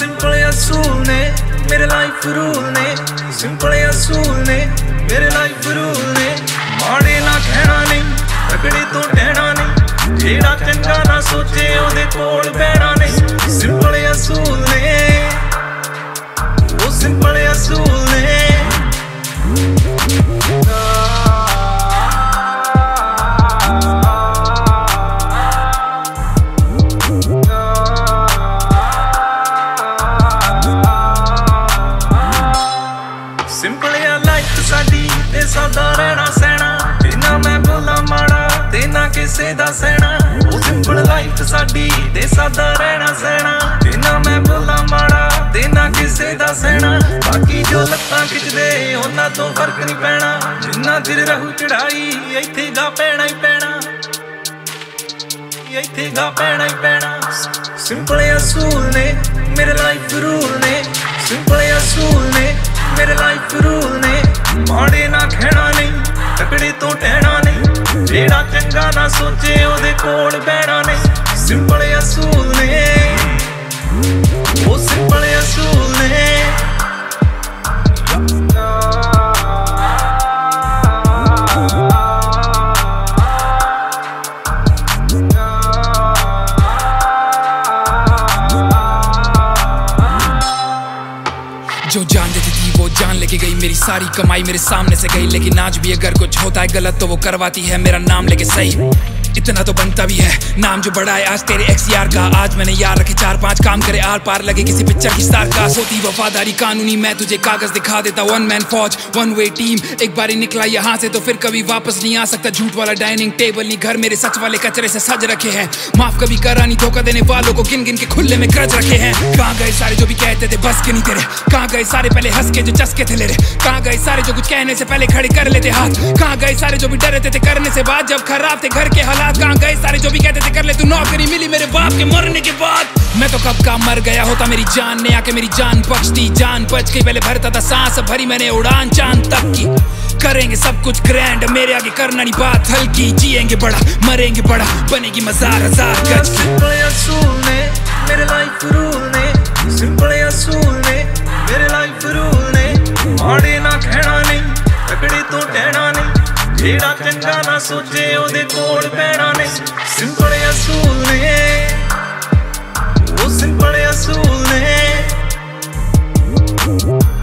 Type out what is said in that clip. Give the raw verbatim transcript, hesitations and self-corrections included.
Simple असूल ने मेरे लाइफ रूल ने, सिंपल असूल ने मेरे लाइफ रूल ने। माड़े ना कहना नहीं, तगड़े तो टहना नहीं, जेड़ा चंगा ना सोचे ओदे कोल बैठा नहीं। सिंपल असूल ने, वो सिंपल असूल ने। सिंपल या लाइफ साडी ते सादा रहना सहना, तेना मैं बोला माड़ा तेना किसे दा सहना। वो सिंपल लाइफ साडी ते सादा रहना सहना, तेना मैं बोला माड़ा तेना किसे दा सहना। बाकी जो लत्तां खिचदे उन्हां तो फर्क नहीं पैना, जिन्ना चिर रहू चढ़ाई इत्थे गा पैना ही पैना, इत्थे गा पैना ही पैना। सिंपल असूल ने मेरे लाइफ रूल ने, सिंपल असूल ने मेरे लाइफ रूल ने। माड़े ना कहना नहीं, तगड़े तो टहना नहीं, जेड़ा चंगा ना सोचे ओदे कोल बैठा नहीं। सिंपल असूल ने, वो सिंपल असूल ने। जो जान देती थी वो जान लेके गई, मेरी सारी कमाई मेरे सामने से गई। लेकिन आज भी अगर कुछ होता है गलत तो वो करवाती है मेरा नाम लेके सही। इतना तो बनता भी है नाम जो बड़ा है आज तेरे एक्स यार का। आज मैंने यार रखे चार पांच, काम करे आर पार लगे किसी पिक्चर की स्टार का। होती वफादारी कानूनी, मैं तुझे कागज दिखा देता। वन मैन फौज वन वे टीम, एक बारी निकला यहाँ से तो फिर कभी वापस नहीं आ सकता। झूठ वाला डाइनिंग टेबल नहीं घर मेरे, सच वाले कचरे से सज रखे हैं। माफ कभी करा नहीं, धोखा देने वालों को गिन गिन के खुले में क्रच रखे हैं। कहाँ गए सारे जो भी कहते थे बस के नहीं तेरे, कहाँ गए सारे पहले हंस के जो चस्के थे ले रहे, कहाँ गए सारे जो कुछ कहने से पहले खड़े कर लेते हाथ, कहाँ गए सारे जो भी डरे थे करने से बाद जब खराब थे घर के हालात, कहाँ गए सारे जो भी कहते थे कर ले तू नौकरी मिली मेरे बाप के मरने के बाद। मैं तो कब का मर गया होता मेरी जान ने आके मेरी जान बचती, जान बच गई। पहले भरता था सांस, भरी मैंने उड़ान चांद तक की। करेंगे सब कुछ ग्रैंड, मेरे आगे करना नहीं बात हल्की। जिएंगे बड़ा मरेंगे बड़ा, बनेगी मजार हजार गज। सिंपल असूल ने मेरे लाइफ रूल ने, सिंपल असूल ने मेरे लाइफ रूल ने। माड़े ना कहना नहीं, तगड़े तो टहना नहीं, जेड़ा चंगा ना सोचे ओदे कोल बैठा नहीं। सिंपल असूल ने, वो सिंपल असूल ने।